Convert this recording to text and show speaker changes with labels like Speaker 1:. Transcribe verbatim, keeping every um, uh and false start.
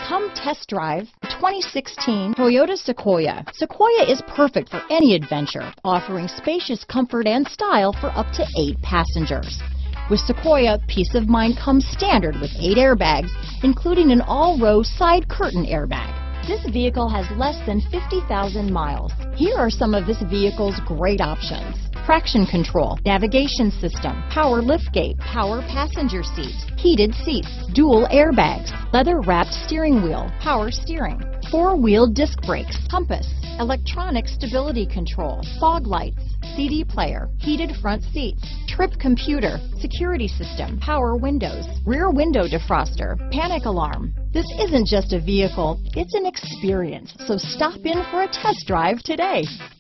Speaker 1: Come test drive the twenty sixteen Toyota Sequoia. Sequoia is perfect for any adventure, offering spacious comfort and style for up to eight passengers. With Sequoia, peace of mind comes standard with eight airbags, including an all-row side curtain airbag. This vehicle has less than fifty thousand miles. Here are some of this vehicle's great options: traction control, navigation system, power liftgate, power passenger seat, heated seats, dual airbags, leather-wrapped steering wheel, power steering, four-wheel disc brakes, compass, electronic stability control, fog lights, C D player, heated front seats, trip computer, security system, power windows, rear window defroster, panic alarm. This isn't just a vehicle, it's an experience, so stop in for a test drive today.